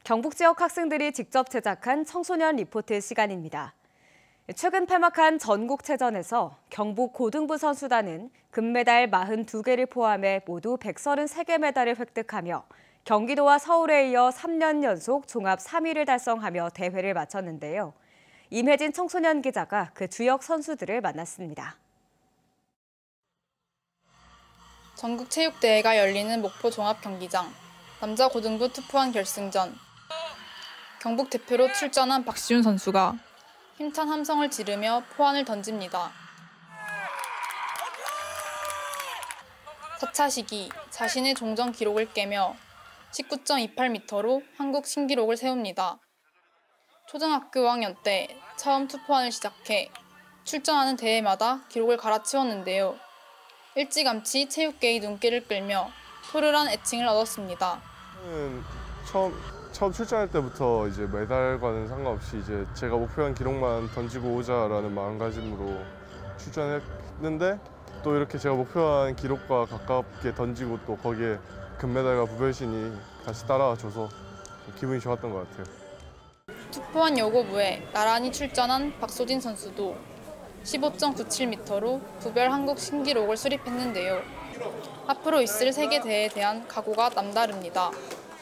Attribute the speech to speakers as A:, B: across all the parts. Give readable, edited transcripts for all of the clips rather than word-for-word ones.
A: 경북 지역 학생들이 직접 제작한 청소년 리포트 시간입니다. 최근 폐막한 전국체전에서 경북 고등부 선수단은 금메달 42개를 포함해 모두 133개 메달을 획득하며 경기도와 서울에 이어 3년 연속 종합 3위를 달성하며 대회를 마쳤는데요. 임혜진 청소년 기자가 그 주역 선수들을 만났습니다.
B: 전국체육대회가 열리는 목포 종합경기장, 남자 고등부 투포환 결승전. 경북 대표로 출전한 박시준 선수가 힘찬 함성을 지르며 포환을 던집니다. 4차 시기 자신의 종전 기록을 깨며 19.28m로 한국 신기록을 세웁니다. 초등학교 5학년 때 처음 투포환을 시작해 출전하는 대회마다 기록을 갈아치웠는데요. 일찌감치 체육계의 눈길을 끌며 토르란 애칭을 얻었습니다.
C: 처음 출전할 때부터 이제 메달과는 상관없이 이제 제가 목표한 기록만 던지고 오자라는 마음가짐으로 출전했는데 또 이렇게 제가 목표한 기록과 가깝게 던지고 또 거기에 금메달과 부별신이 같이 따라와줘서 기분이 좋았던 것 같아요.
B: 투포환 여고부에 나란히 출전한 박소진 선수도 15.97m로 부별 한국 신기록을 수립했는데요. 앞으로 있을 세계대회에 대한 각오가 남다릅니다.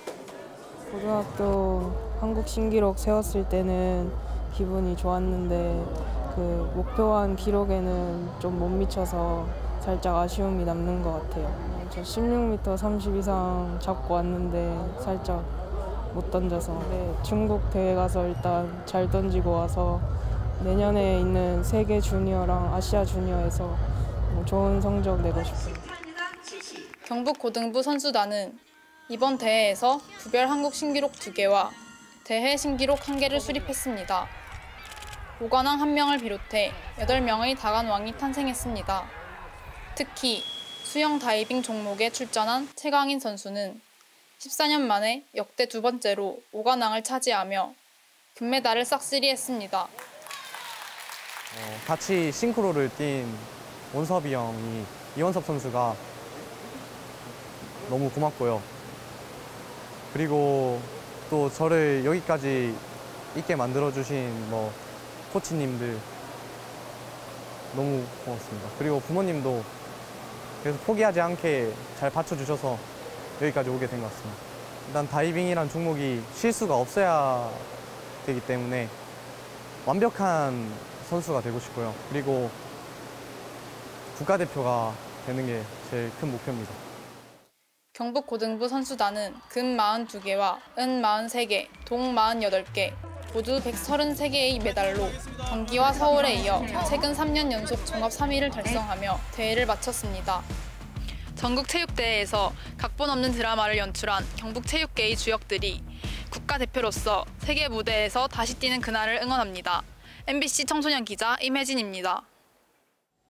D: 고등학교 한국 신기록 세웠을 때는 기분이 좋았는데 그 목표한 기록에는 좀 못 미쳐서 살짝 아쉬움이 남는 것 같아요. 저 16m 30 이상 잡고 왔는데 살짝 못 던져서 중국 대회 가서 일단 잘 던지고 와서 내년에 있는 세계 주니어랑 아시아 주니어에서 좋은 성적 내고 싶어요.
B: 경북 고등부 선수단은 이번 대회에서 부별 한국 신기록 2개와 대회 신기록 1개를 수립했습니다. 오관왕 1명을 비롯해 8명의 다간왕이 탄생했습니다. 특히 수영 다이빙 종목에 출전한 최강인 선수는 14년 만에 역대 2번째로 오관왕을 차지하며 금메달을 싹쓸이했습니다.
E: 같이 싱크로를 뛴 원섭이 형이 이원섭 선수가 너무 고맙고요. 그리고 또 저를 여기까지 있게 만들어주신 코치님들 너무 고맙습니다. 그리고 부모님도 계속 포기하지 않게 잘 받쳐주셔서 여기까지 오게 된 것 같습니다. 일단 다이빙이란 종목이 실수가 없어야 되기 때문에 완벽한 선수가 되고 싶고요. 그리고 국가대표가 되는 게 제일 큰 목표입니다.
B: 경북 고등부 선수단은 금 42개와 은 43개, 동 48개, 모두 133개의 메달로 경기와 서울에 이어 최근 3년 연속 종합 3위를 달성하며 대회를 마쳤습니다. 전국체육대회에서 각본 없는 드라마를 연출한 경북체육계의 주역들이 국가대표로서 세계 무대에서 다시 뛰는 그날을 응원합니다. MBC 청소년 기자 임혜진입니다.